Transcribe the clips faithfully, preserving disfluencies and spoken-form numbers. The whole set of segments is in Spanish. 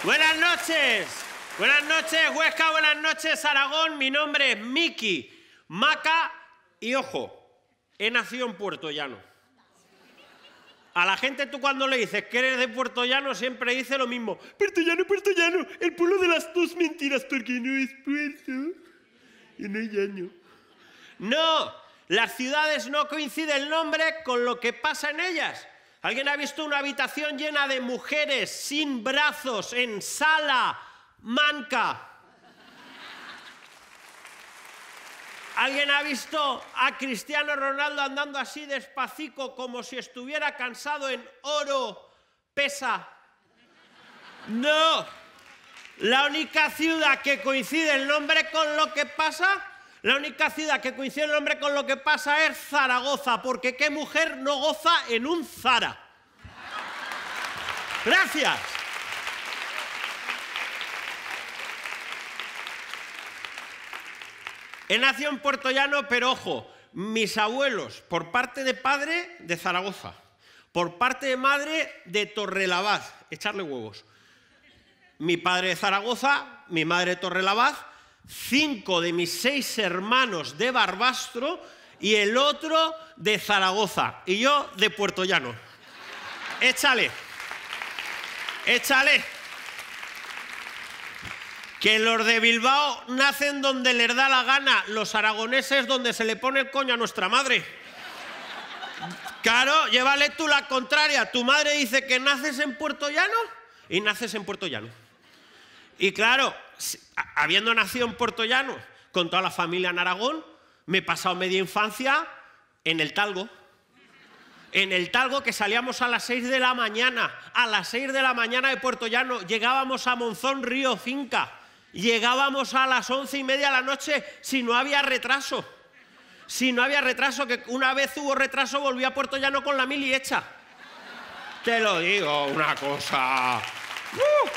Buenas noches, buenas noches Huesca, buenas noches Aragón, mi nombre es Miki Maca y ojo, he nacido en Puerto Llano. A la gente tú cuando le dices que eres de Puerto Llano siempre dice lo mismo. Puerto Llano, Puerto Llano, el pueblo de las dos mentiras porque no es puerto y no es llano. No, las ciudades no coincide el nombre con lo que pasa en ellas. ¿Alguien ha visto una habitación llena de mujeres sin brazos en sala manca? ¿Alguien ha visto a Cristiano Ronaldo andando así despacito como si estuviera cansado en oro pesa? No. La única ciudad que coincide el nombre con lo que pasa, la única ciudad que coincide el nombre con lo que pasa es Zaragoza, porque ¿qué mujer no goza en un Zara? Gracias. He nacido en Puerto Llano, pero ojo, mis abuelos, por parte de padre, de Zaragoza, por parte de madre, de Torrelavaz, echarle huevos. Mi padre de Zaragoza, mi madre de Torrelavaz, cinco de mis seis hermanos de Barbastro y el otro de Zaragoza, y yo de Puerto Llano. Échale, échale. Que los de Bilbao nacen donde les da la gana, los aragoneses donde se le pone el coño a nuestra madre. Claro, llévale tú la contraria. Tu madre dice que naces en Puerto Llano y naces en Puerto Llano. Y claro, habiendo nacido en Puerto Llano, con toda la familia en Aragón, me he pasado media infancia en el Talgo. En el Talgo, que salíamos a las seis de la mañana, a las seis de la mañana de Puerto Llano, llegábamos a Monzón Río Finca. Llegábamos a las once y media de la noche si no había retraso. Si no había retraso, que una vez hubo retraso, volví a Puerto Llano con la mili hecha. Te lo digo, una cosa. ¡Uh!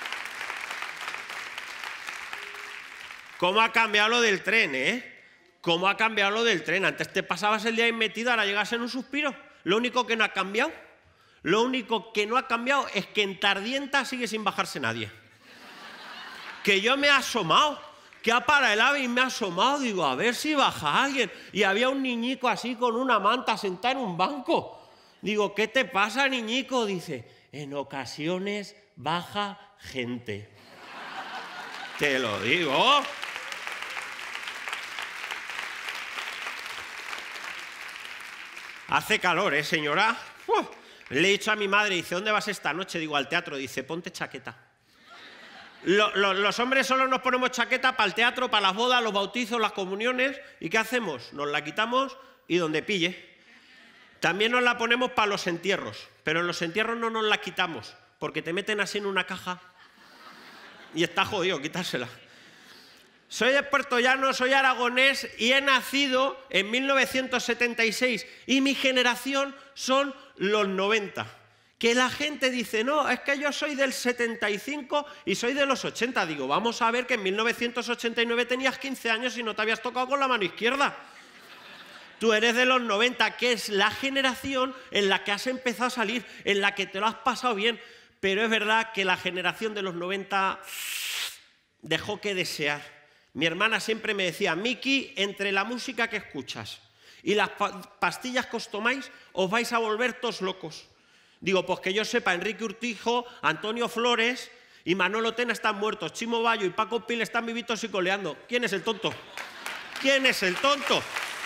¿Cómo ha cambiado lo del tren, eh? ¿Cómo ha cambiado lo del tren? Antes te pasabas el día ahí metido, ahora llegas en un suspiro. Lo único que no ha cambiado, lo único que no ha cambiado es que en Tardienta sigue sin bajarse nadie. Que yo me he asomado, que ha parado el AVE y me ha asomado, digo, a ver si baja alguien. Y había un niñico así con una manta sentado en un banco. Digo, ¿qué te pasa, niñico? Dice, en ocasiones baja gente. Te lo digo. Hace calor, ¿eh, señora? Uh, le he dicho a mi madre, dice, ¿dónde vas esta noche? Digo, al teatro. Dice, ponte chaqueta. Lo, lo, los hombres solo nos ponemos chaqueta para el teatro, para las bodas, los bautizos, las comuniones. ¿Y qué hacemos? Nos la quitamos y donde pille. También nos la ponemos para los entierros, pero en los entierros no nos la quitamos, porque te meten así en una caja y está jodido quitársela. Soy de Puerto Llano, soy aragonés y he nacido en mil novecientos setenta y seis y mi generación son los noventa. Que la gente dice, no, es que yo soy del setenta y cinco y soy de los ochenta. Digo, vamos a ver que en mil novecientos ochenta y nueve tenías quince años y no te habías tocado con la mano izquierda. Tú eres de los noventa, que es la generación en la que has empezado a salir, en la que te lo has pasado bien. Pero es verdad que la generación de los noventa dejó que desear. Mi hermana siempre me decía, Miki, entre la música que escuchas y las pa pastillas que os tomáis, os vais a volver todos locos. Digo, pues que yo sepa, Enrique Urtijo, Antonio Flores y Manolo Tena están muertos, Chimo Bayo y Paco Pil están vivitos y coleando. ¿Quién es el tonto? ¿Quién es el tonto?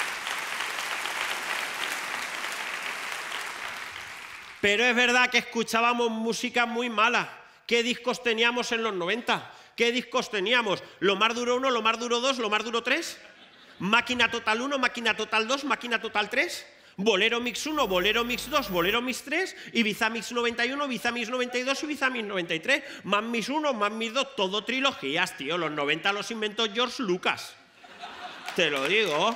Pero es verdad que escuchábamos música muy mala. ¿Qué discos teníamos en los noventa? ¿Qué discos teníamos? ¿Lo más duro uno, lo más duro dos, lo más duro tres? ¿Máquina Total uno, Máquina Total dos, Máquina Total tres? Bolero Mix uno, Bolero Mix dos, Bolero Mix tres, Ibiza Mix noventa y uno, Ibiza Mix noventa y dos, Ibiza Mix noventa y tres, Man Mix uno, Man Mix dos, todo trilogías, tío. Los noventa los inventó George Lucas. Te lo digo.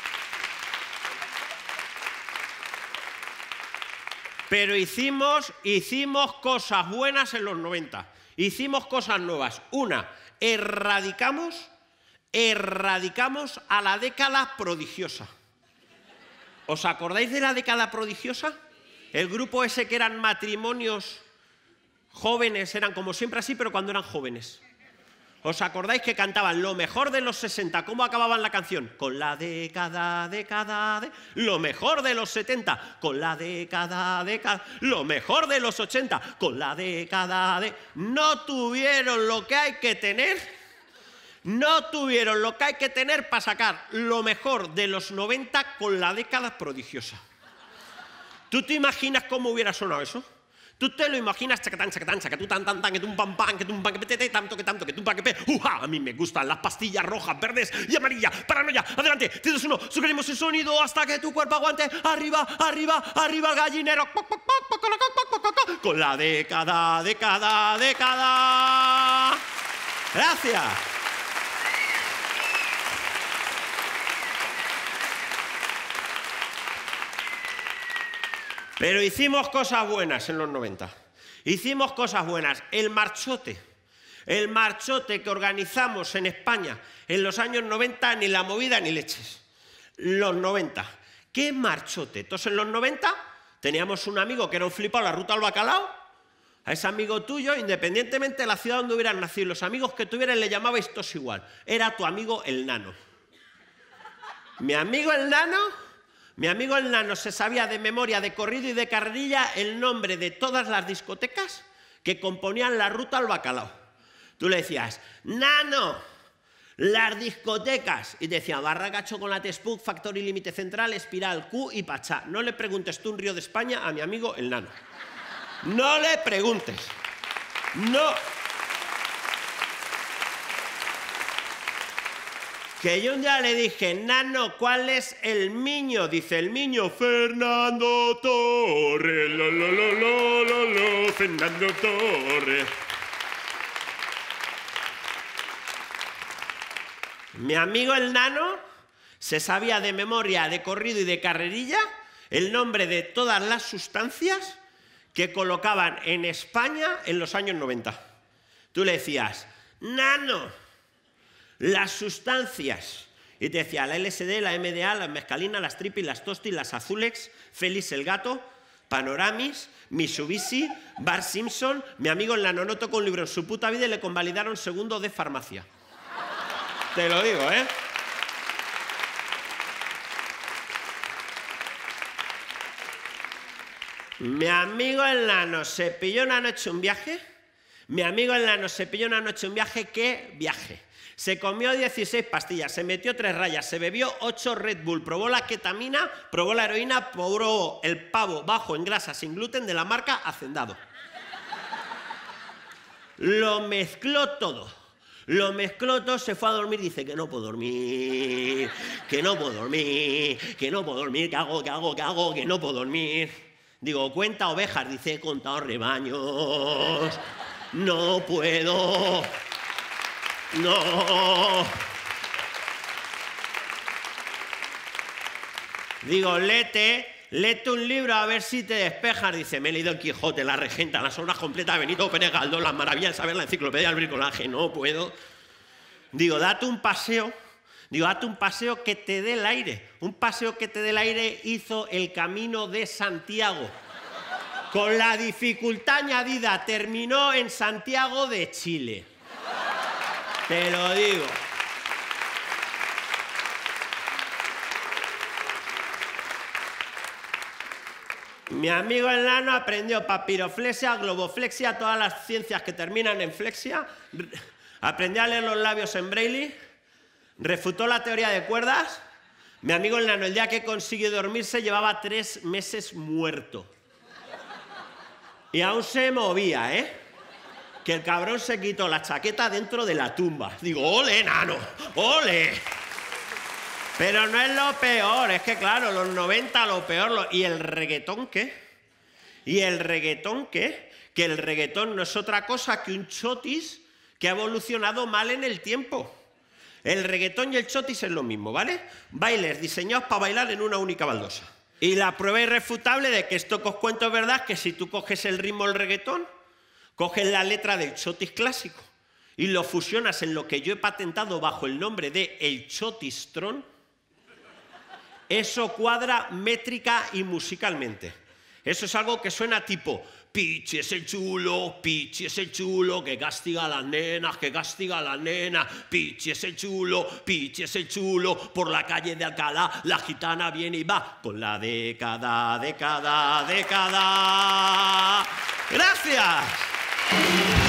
Pero hicimos, hicimos cosas buenas en los noventa. Hicimos cosas nuevas. Una, erradicamos, erradicamos a la década prodigiosa. ¿Os acordáis de la década prodigiosa? El grupo ese que eran matrimonios Jóvenes eran como siempre así, pero cuando eran jóvenes. ¿Os acordáis que cantaban lo mejor de los sesenta? ¿Cómo acababan la canción? Con la década, década, de... Lo mejor de los setenta, con la década, década. Lo mejor de los ochenta, con la década, de... No tuvieron lo que hay que tener, no tuvieron lo que hay que tener para sacar lo mejor de los noventa con la década prodigiosa. ¿Tú te imaginas cómo hubiera sonado eso? ¿Tú te lo imaginas? Chacatán, chacatán, chacatú, tan, tan, tan, que tum, pam, pam, que tum, pam, que petete, tanto, que tanto, que tum, pam, que pe. ¡Uja! A mí me gustan las pastillas rojas, verdes y amarillas. Paranoia, adelante, tienes uno, sugerimos el sonido hasta que tu cuerpo aguante. Arriba, arriba, arriba el gallinero. Con la década, década, década. Gracias. Pero hicimos cosas buenas en los noventa. Hicimos cosas buenas. El marchote. El marchote que organizamos en España en los años noventa, ni la movida ni leches. Los noventa. ¿Qué marchote? Entonces en los noventa teníamos un amigo que era un flipado, la ruta al bacalao. A ese amigo tuyo, independientemente de la ciudad donde hubieran nacido, los amigos que tuvieran le llamabais todos igual. Era tu amigo el nano. Mi amigo el nano... Mi amigo el nano se sabía de memoria, de corrido y de carrerilla el nombre de todas las discotecas que componían la ruta al bacalao. Tú le decías, nano, las discotecas. Y te decía, Barraca, Chocolate, Spook, Factory, Límite Central, Espiral, Q y Pachá. No le preguntes tú un Río de España a mi amigo el nano. No le preguntes. No. Que yo un día le dije, nano, ¿cuál es el miño? Dice, el miño, Fernando Torres, lo, lo, lo, lo, lo, lo, Fernando Torres. Mi amigo el nano se sabía de memoria, de corrido y de carrerilla el nombre de todas las sustancias que colocaban en España en los años noventa. Tú le decías, nano, las sustancias, y te decía la L S D, la M D A, la mescalina, las tripi, las tosti, las azulex, Félix el gato, Panoramis, Mitsubishi, Bart Simpson. Mi amigo el nano no tocó un libro en su puta vida y le convalidaron segundo de farmacia. Te lo digo, ¿eh? Mi amigo el nano se pilló una noche un viaje. Mi amigo el nano se pilló una noche un viaje. ¿Qué viaje? Se comió dieciséis pastillas, se metió tres rayas, se bebió ocho Red Bull, probó la ketamina, probó la heroína, probó el pavo bajo en grasa sin gluten de la marca Hacendado. Lo mezcló todo. Lo mezcló todo, se fue a dormir, dice que no puedo dormir, que no puedo dormir, que no puedo dormir, que hago, que hago, que hago, que no puedo dormir. Digo, cuenta ovejas, dice, he contado rebaños, no puedo... No. Digo, léete, léete un libro a ver si te despejas. Dice, me he leído el Quijote, la Regenta, las obras completas de Benito Pérez Galdós, las maravillas de saber, la enciclopedia del bricolaje. No puedo. Digo, date un paseo. Digo, date un paseo que te dé el aire. Un paseo que te dé el aire hizo el Camino de Santiago. Con la dificultad añadida, terminó en Santiago de Chile. Te lo digo. Mi amigo el nano aprendió papiroflexia, globoflexia, todas las ciencias que terminan en flexia. Aprendió a leer los labios en braille. Refutó la teoría de cuerdas. Mi amigo el nano, el día que consiguió dormirse, llevaba tres meses muerto. Y aún se movía, ¿eh? Que el cabrón se quitó la chaqueta dentro de la tumba. Digo, ¡ole, nano! ¡Ole! Pero no es lo peor, es que claro, los noventa lo peor... Lo... ¿Y el reggaetón qué? ¿Y el reggaetón qué? Que el reggaetón no es otra cosa que un chotis que ha evolucionado mal en el tiempo. El reggaetón y el chotis es lo mismo, ¿vale? Bailes diseñados para bailar en una única baldosa. Y la prueba irrefutable de que esto que os cuento es verdad es que si tú coges el ritmo del reggaetón, coges la letra del chotis clásico y lo fusionas en lo que yo he patentado bajo el nombre de el chotistrón, eso cuadra métrica y musicalmente. Eso es algo que suena tipo, Pichi es el chulo, Pichi es el chulo, que castiga a las nenas, que castiga a las nenas. Pichi es el chulo, Pichi es el chulo, por la calle de Alcalá la gitana viene y va con la década, década, década. ¡Gracias!